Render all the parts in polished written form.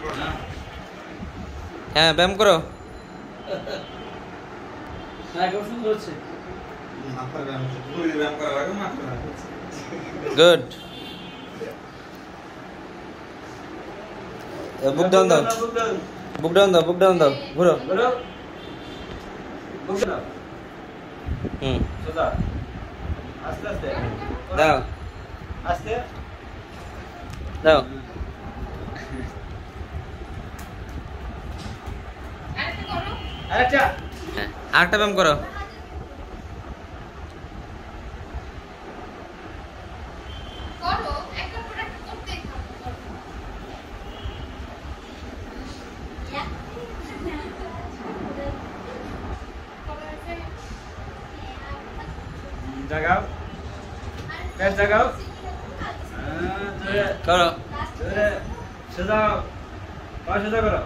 হ্যাঁ ব্যায়াম করো। গুড। বুক ডাউন দাও, বুক ডাউন দাও, বুক ডাউন দাও, ঘুরো। আস্তে আস্তে দাও, আস্তে দাও। আরেকটা হ্যাঁ আরেকটা ব্যায়াম করো। জাগাও, পেট জাগাও, করো। সাজাও, পা সাজা করো।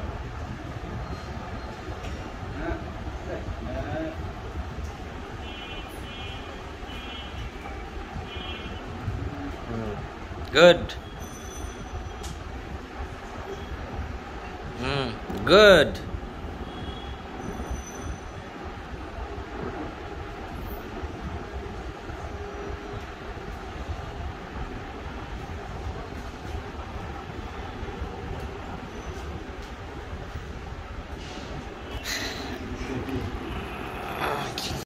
Good. Good.